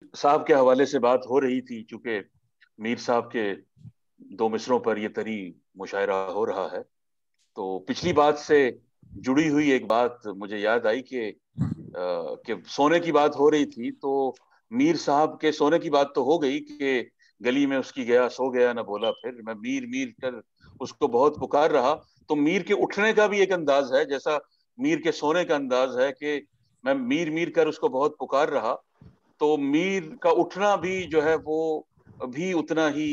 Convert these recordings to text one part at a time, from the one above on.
साहब के हवाले से बात हो रही थी, चूंकि मीर साहब के 2 मिसरों पर यह तरी मुशायरा हो रहा है, तो पिछली बात से जुड़ी हुई एक बात मुझे याद आई कि सोने की बात हो रही थी, तो मीर साहब के सोने की बात तो हो गई कि गली में उसकी गया सो गया ना बोला फिर, मैं मीर मीर कर उसको बहुत पुकार रहा। तो मीर के उठने का भी एक अंदाज है, जैसा मीर के सोने का अंदाज है कि मैं मीर मीर कर उसको बहुत पुकार रहा। तो मीर का उठना भी जो है वो भी उतना ही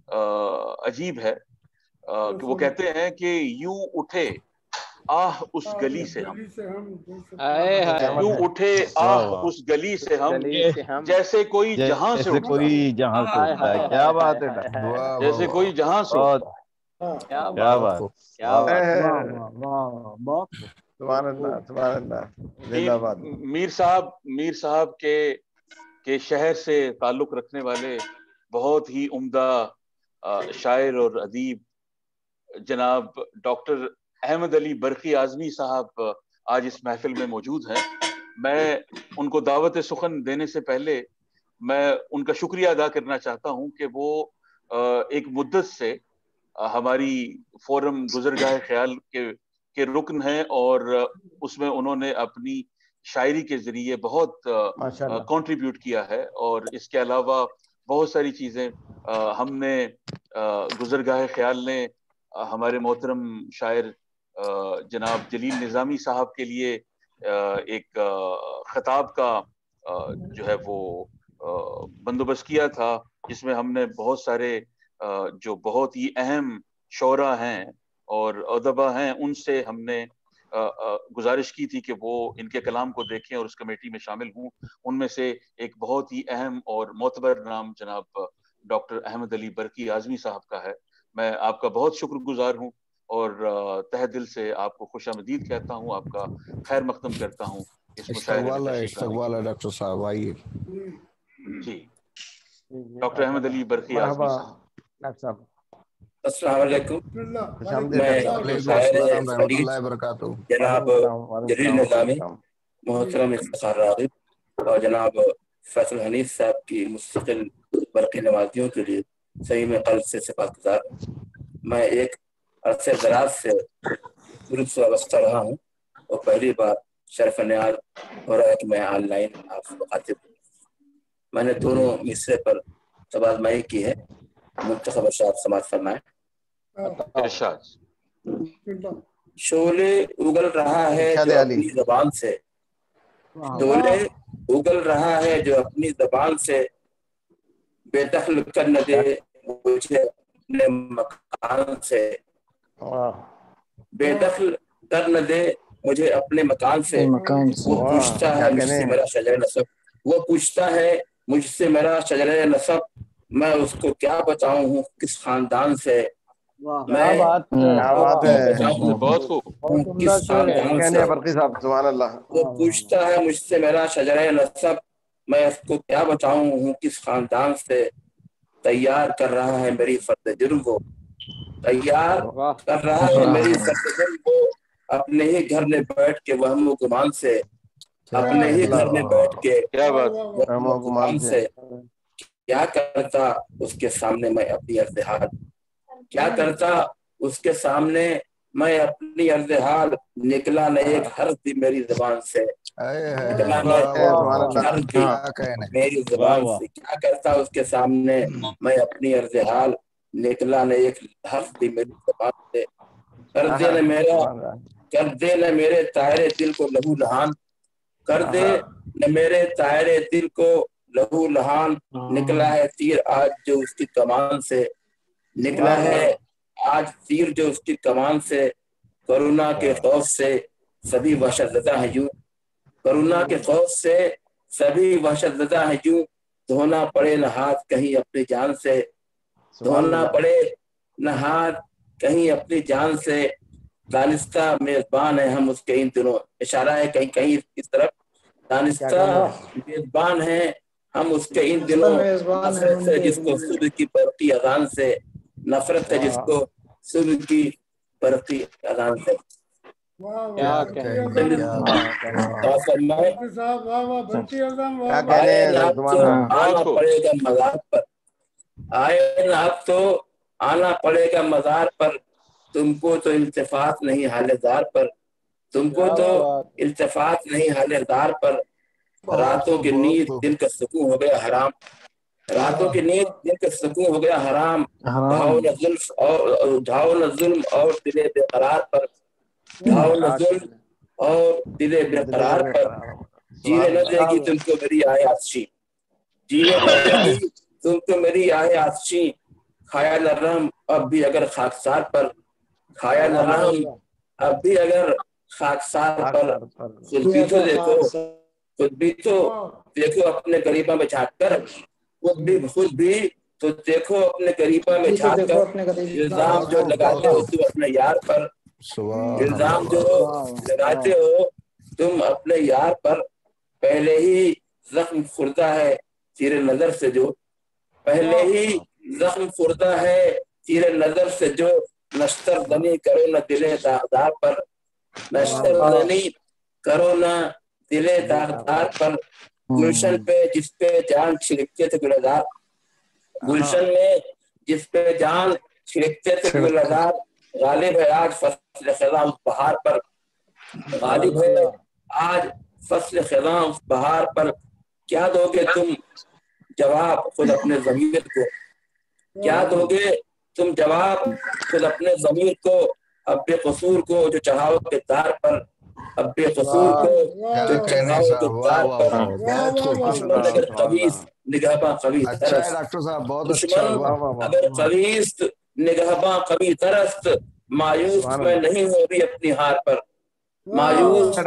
अजीब है। कि वो कहते हैं कि यूं उठे आह उस गली से हम, यूं उठे आह उस गली से हम, जैसे कोई जहां से उठता हो, कोई जहां से उठता है। क्या बात है डॉक्टर, जैसे कोई जहां से उठता हो। क्या बात, क्या बात। सुभान अल्लाह, सुभान अल्लाह, जिंदाबाद। मीर साहब के शहर से ताल्लुक रखने वाले बहुत ही उम्दा शायर और अदीब जनाब डॉक्टर अहमद अली बरकी आजमी साहब आज इस महफिल में मौजूद हैं। मैं उनको दावत सुखन देने से पहले मैं उनका शुक्रिया अदा करना चाहता हूं कि वो एक मुद्दत से हमारी फोरम गुजरगाह ख्याल के रुकन हैं, और उसमें उन्होंने अपनी शायरी के जरिए बहुत कंट्रीब्यूट किया है। और इसके अलावा बहुत सारी चीजें हमने गुजरगाह ख्याल ने हमारे मोहतरम शायर जनाब जलील निजामी साहब के लिए एक खिताब का जो है वो बंदोबस्त किया था, जिसमें हमने बहुत सारे जो बहुत ही अहम शोरा हैं और अदबा हैं उनसे हमने गुजारिश की थी कि वो इनके कलाम को देखें और उस कमेटी में शामिल हों। उनमें से एक बहुत ही अहम और मोतबर नाम जनाब डॉक्टर अहमद अली बरकी आजमी साहब का है। मैं आपका बहुत शुक्रगुजार हूं और तहे दिल से आपको खुशामदीद कहता हूं, आपका खैर मकदम करता हूं इस मुशायरे में। इस्तकबाल डॉक्टर साहब, आइए जी। डॉक्टर अहमद अली बरकी आजमी साहब। अस्सलाम वालेकुम। जनाब जलील निजामी, मोहतरम इफ्तिखार राग़िब और जनाब फैसल हनीफ साहब की मुस्तकिल बरक़ी नवाजियों के लिए सही में क़ल्ब से सिफ़ातगुज़ार हूँ। मैं एक अरसे दराज से ग्रुप से वाबस्ता रहा हूँ और पहली बार शरफ़ नियाज़ हो रहा है कि मैं ऑनलाइन आपसे मुखातिब हूँ। मैंने दोनों मिसरे पर तबादमाई की है, मुंतखब अरशाद समाज फरमाएं। शोले उगल रहा है जो अपनी ज़बान से, शोले उगल रहा है जो अपनी ज़बान से, बेदखल कर न दे मुझे अपने मकान से, बेदखल कर न दे मुझे अपने मकान से। वो पूछता है मुझसे मेरा शजर नसब, वो पूछता है मुझसे मेरा शजर नसब, मैं उसको क्या बताऊं हूँ किस खानदान से। मैं बहुत खूब किस खानदान से। वो पूछता है मुझसे मेरा शजर नसब, मैं उसको क्या बताऊं हूँ किस खानदान से। तैयार कर रहा है मेरी फर्द जुर्म को, तैयार कर रहा है मेरी फर्द जुर्म को, अपने ही घर में बैठ के वहम गुमान से, अपने ही घर में बैठ के वहम गुमान से। क्या करता उसके सामने मैं अपनी अर्ज़ हाल, क्या करता उसके सामने मैं अपनी अर्ज़ हाल। निकला न एक हर्फ भी मेरी ज़बान से, निकला न एक हर्फ भी मेरी ज़बान से। क्या करता उसके सामने मैं अपनी अर्ज़ हाल, निकला न एक हर्फ भी मेरी ज़बान से। कर दे न मेरे तायरे दिल को लहू लहान, कर दे न मेरे तायरे दिल को लहू लहान। निकला है तीर आज जो उसकी कमान से, निकला है आज तीर जो उसकी कमान से। करुणा के खौफ से सभी वहशतज़दा हैं यूं, करुणा के खौफ से सभी वहशतज़दा हैं यूं। धोना पड़े न हाथ कहीं अपनी जान से, धोना पड़े न हाथ कहीं अपनी जान से। दानिस्ता मेजबान है हम उसके इन दिनों, इशारा है कहीं कहीं इस तरफ। दानिस्ता मेजबान है हम उसके इन दिनों, नफरत है जिसको सुबह की बरकी अज़ान से, नफरत है जिसको सुबह की बरकी अज़ान से। کیا کہنے آنا پڑے گا مزار پر، آئے نا اب تو آنا پڑے گا مزار پر، تم کو تو التفات نہیں حال دار پر، تم کو تو التفات نہیں حال دار پر، راتوں کی نیند دل کا سکون ہو گیا حرام، راتوں کی نیند دل کا سکون ہو گیا حرام، ڈھاؤ نہ ظلم اور دل بے قرار پر، ڈھاؤ نہ ظلم اور دل بے قرار پر، جینے نہ دے گی تم کو میری آئے آتشی، جینے نہ دے گی تم کو میری آئے آتشی، کھایا نہ رحم اب بھی اگر خاکسار پر، کھایا نہ رحم اب بھی اگر خاکسار پر، خود بھی تو دیکھو، خود بھی تو دیکھو اپنے غریباں میں جھانک کر، خود بھی تو دیکھو اپنے غریباں میں جھانک کر، الزام جو لگاتے ہو تم اپنے یار پر، الزام جو لگاتے ہو تم اپنے یار پر، پہلے ہی زخم خوردہ ہے تیرے نظر سے جو، پہلے ہی زخم خوردہ ہے تیرے نظر سے جو، نشتر زنی کرو نہ دلے داغدار پر، نشتر زنی کرو نہ دلے داغدار پر، گلشن پہ جس پہ جان چھڑکتے تھے گلزار، گلشن میں جس پہ جان چھڑکتے تھے گلزار، غالب ہے آج فصل خزاں اس بہار پر، غالب ہے آج فصل خزاں اس بہار پر، کیا دو گے تم جواب خود اپنے ضمیر کو، کیا دو گے تم جواب خود اپنے ضمیر کو، اب بے قصور کو جو چڑھاؤ کے دار پر، اب بے قصور کو جو چڑھاؤ کے دار پر، دشمن اگر قویس نگہباں قوی ترست، دشمن اگر قویس نگہباں قوی ترست، مایوس میں نہیں ہوں ابھی اپنی ہار پر، مایوس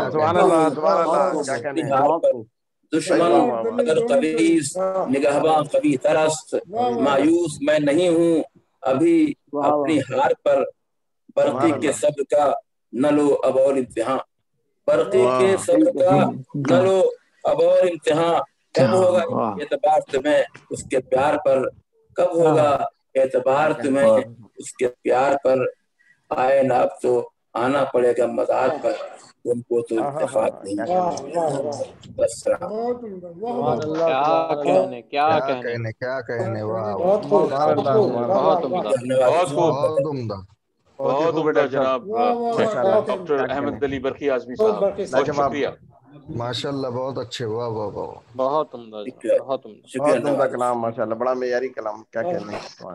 اپنی ہار پر، دشمن اگر قویس نگہباں قوی ترست، مایوس میں نہیں ہوں ابھی اپنی ہار پر، برقی کے صبر کا نہ لو اب اور امتحان، برقی کے صبر کا نہ لو اب اور امتحان، کب ہوگا اعتبار تمہیں اس کے پیار پر، کب ہوگا اعتبار تمہیں اس کے پیار پر، آئے نا اب تو آنا پڑے گا مزار پر، تم کو تو اتفاق نہیں، کیا کہنے، بہت عمدہ، بہت عمدہ جناب ڈاکٹر احمد علی برقی اعظمی صاحب، بہت شکریہ، ماشاء اللہ بہت اچھے، واہ واہ واہ، بہت عمدہ، بہت عمدہ کلام، ماشاء اللہ بڑا معیاری کلام، کیا کہنے